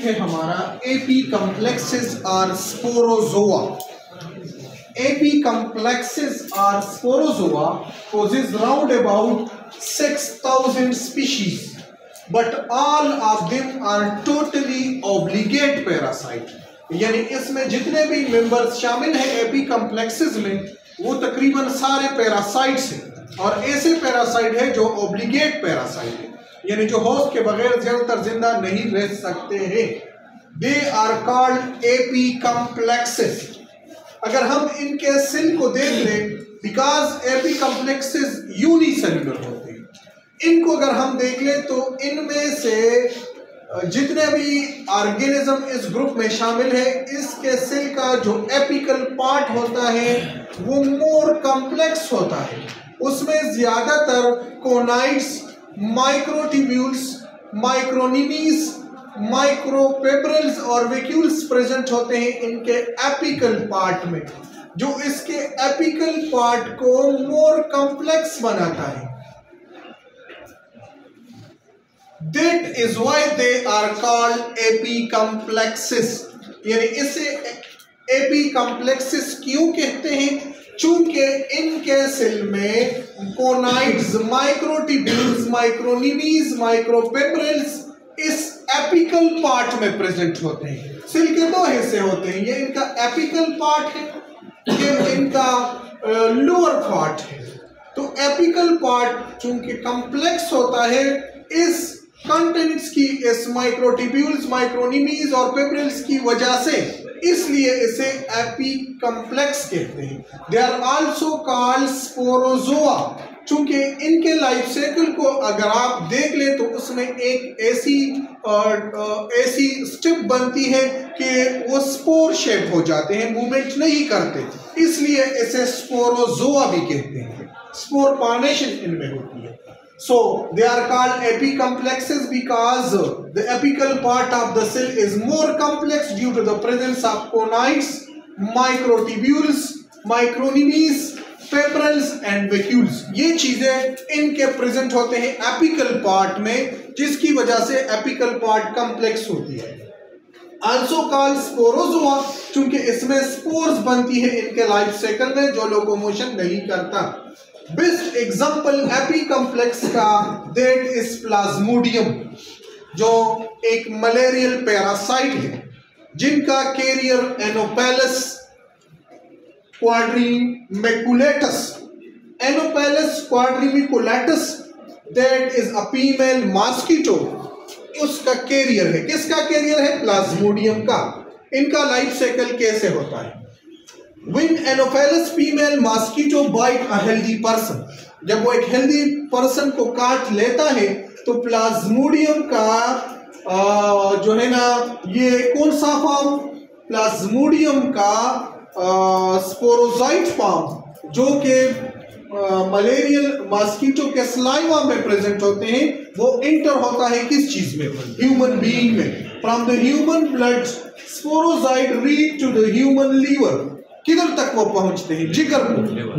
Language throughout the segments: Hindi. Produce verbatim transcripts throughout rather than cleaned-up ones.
है हमारा एपी कॉम्प्लेक्सेस और स्पोरोजोआ। एपी कॉम्प्लेक्सेस और sporozoa possess round about six thousand species, but all of them are totally obligate parasite। यानी इसमें जितने भी मेंबर्स शामिल हैं एपी कॉम्प्लेक्सेस में वो तकरीबन सारे पैरासाइट्स हैं, और ऐसे पैरासाइट है जो ऑब्लिगेट पैरासाइट है, यानी जो होस्ट के बगैर ज्यादातर जिंदा नहीं रह सकते हैं। They are called apicomplexes. अगर हम इनके सेल को देख लें, बिकॉज एपी कॉम्प्लेक्सेस यूनिसेलुलर होते हैं, इनको अगर हम देख लें तो इनमें से जितने भी ऑर्गेनिज्म इस ग्रुप में शामिल है, इसके सेल का जो एपिकल पार्ट होता है वो मोर कॉम्प्लेक्स होता है। उसमें ज्यादातर कोनाइड्स, माइक्रोट्यूब्यूल्स, माइक्रोनिमीज, माइक्रोपेब्रल्स और वैक्यूल्स प्रेजेंट होते हैं इनके एपिकल पार्ट में, जो इसके एपिकल पार्ट को मोर कॉम्प्लेक्स बनाता है। That is why they are called एपीकॉम्प्लेक्सेस। यानी इसे एपीकॉम्प्लेक्सेस क्यों कहते हैं? चूंकि इनके सेल में कोनाइड्स, माइक्रोट्यूब्यूल्स, माइक्रोनिमीज, माइक्रोपेब्रल्स इस एपिकल पार्ट में प्रेजेंट होते हैं। सेल के दो हिस्से होते हैं, ये इनका एपिकल पार्ट है, ये इनका लोअर पार्ट है। तो एपिकल पार्ट चूंकि कॉम्प्लेक्स होता है, इस कंटेंट्स की, इस माइक्रोट्यूब्यूल्स, माइक्रोनिमीज और पेब्रल्स की वजह से, इसलिए इसे एपीकॉम्प्लेक्स कहते हैं। They are also called sporozoa. चूंकि इनके लाइफ साइकिल को अगर आप देख ले तो उसमें एक ऐसी और ऐसी स्टेप बनती है कि वो स्पोर शेप हो जाते हैं, मूवमेंट नहीं करते, इसलिए इसे स्पोरोजोआ भी कहते हैं। स्पोर फॉर्मेशन इनमें होती है। So they are called epicomplexes because the apical part of the cell is more complex due to the presence of conides, microtubules, micronemes, pebrels and vacuoles। ये चीजें इनके प्रेजेंट होते हैं एपिकल पार्ट में, जिसकी वजह से एपिकल पार्ट कॉम्प्लेक्स होती है। Also called sporozoa, चूंकि इसमें स्पोर्स बनती है इनके लाइफ साइकिल में, जो लोकोमोशन नहीं करता। बेस्ट एग्जाम्पल एपीकॉम्प्लेक्स का दैट इज प्लाज्मोडियम, जो एक मलेरियल पैरासाइट है जिनका carrier anopheles quadrimaculatus. Anopheles quadrimaculatus that is a female mosquito, उसका कैरियर है। किसका कैरियर है? प्लाज्मोडियम का। इनका लाइफ साइकिल कैसे होता है? When Anopheles female mosquito bite a healthy person, जब वो एक हेल्दी पर्सन को काट लेता है तो प्लाज्मोडियम का आ, जो है ना, ये कौन सा फॉर्म? प्लाज्मोडियम का स्पोरोजाइट फॉर्म, जो कि मलेरियल मॉस्किटो के स्लाइवा में प्रेजेंट होते हैं, वो इंटर होता है किस चीज में? ह्यूमन बीइंग में। From the human blood sporozoite reach to the human liver. किधर तक वो पहुंचते हैं? जिगर को।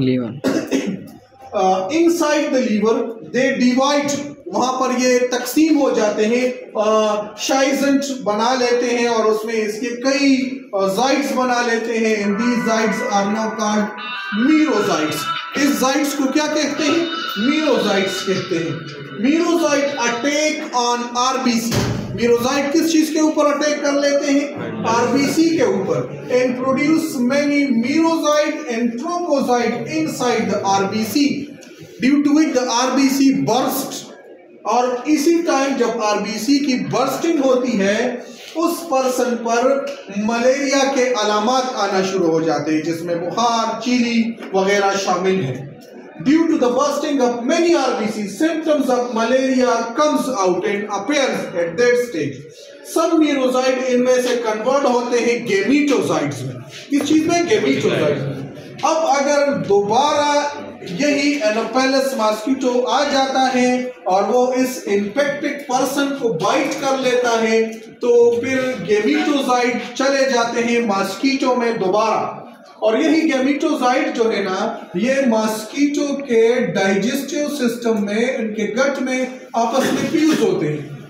Liver. Inside the liver they divide, वहां पर ये तकसीम हो जाते हैं, शाइजेंट बना लेते हैं और उसमें इसके कई जाइड्स बना लेते हैं। And these zoites are now called merozoites. इस जाइड्स को क्या कहते हैं? मीरोजाइड्स कहते हैं। Merozoite attack on RBC. Merozoite किस चीज के ऊपर अटैक कर लेते हैं? आरबीसी के ऊपर। And produce many merozoite and trophozoite inside the RBC, due to it the RBC burst. और इसी टाइम जब आरबीसी की बर्स्टिंग होती है, उस पर्सन पर मलेरिया के अलामात आना शुरू हो जाते हैं, जिसमें बुखार, चीली वगैरह शामिल है। Due to the bursting of many R B C, symptoms of malaria comes out and appears at that stage. Some मीरोजाइड इनमें से कन्वर्ट होते हैं गेमीटोजाइड्स में। किस चीज में? गेमीटोजाइड्स में। अब अगर दोबारा यही एनोपेलस मॉस्किटो आ जाता है और वो इस इन्फेक्टेड पर्सन को बाइट कर लेता है, तो फिर गेमीटोजाइड चले जाते हैं मॉस्किटो में दोबारा। और यही गेमीटोजाइड जो है ना, ये मॉस्किटो के डाइजेस्टिव सिस्टम में, इनके गट में आपस में फ्यूज होते हैं।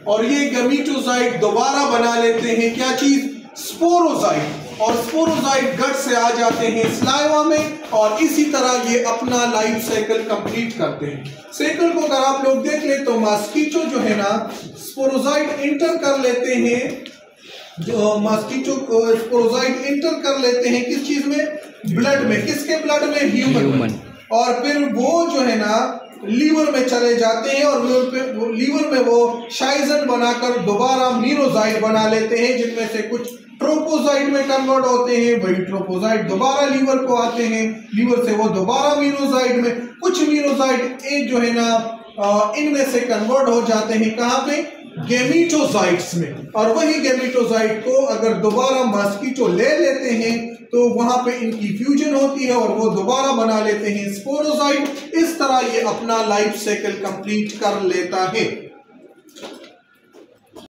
और ये गैमीटोसाइट दोबारा बना लेते हैं क्या चीज, स्पोरोजाइट, और स्पोरोजाइट गट से आ जाते हैं स्लाइवा में, और इसी तरह ये अपना लाइफ साइकिल कंप्लीट करते हैं। साइकिल को अगर आप लोग देख ले तो मॉस्किटो जो है ना स्पोरोजाइट इंटर कर लेते हैं, जो मॉस्किटो स्पोरोजाइट इंटर कर लेते हैं किस चीज में, ब्लड में, किसके ब्लड में, ह्यूमन में, और फिर वो जो है ना लीवर में चले जाते हैं, और लीवर पे लीवर में वो शाइजन बनाकर दोबारा मीरोजाइट बना लेते हैं, जिनमें से कुछ ट्रोपोजाइट में कन्वर्ट होते हैं, वही ट्रोपोजाइट दोबारा लीवर को आते हैं, लीवर से वो दोबारा मीरोजाइट में, कुछ मीरोजाइट एक जो है ना इनमें से कन्वर्ट हो जाते हैं कहाँ पे, गैमीटोसाइट्स में, और वही गैमीटोसाइट को अगर दोबारा मॉस्किटो ले लेते हैं तो वहां पे इनकी फ्यूजन होती है और वो दोबारा बना लेते हैं स्पोरोजाइट। इस तरह ये अपना लाइफ साइकिल कंप्लीट कर लेता है।